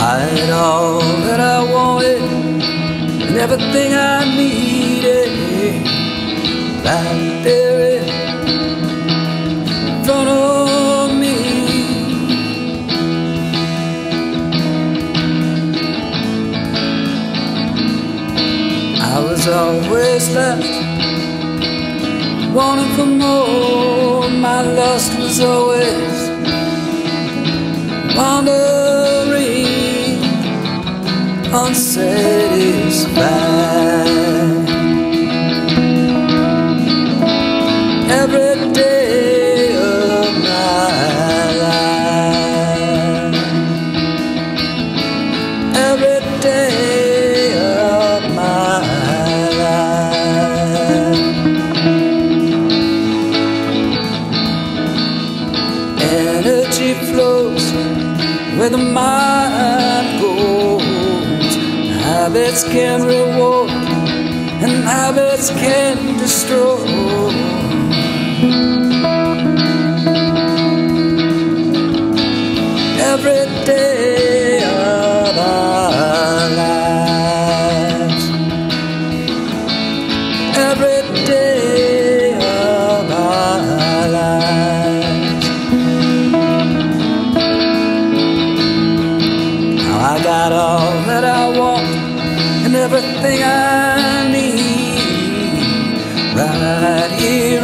I had all that I wanted and everything I needed right there in front of me. I was always left wanting for more. My lust was always wandering, unsatisfied. Every day of my life, every day of my life. Energy flows where the mind goes. Habits can reward and habits can destroy. Every day of our lives, every day of our lives. Now I got all that I want and everything I need right here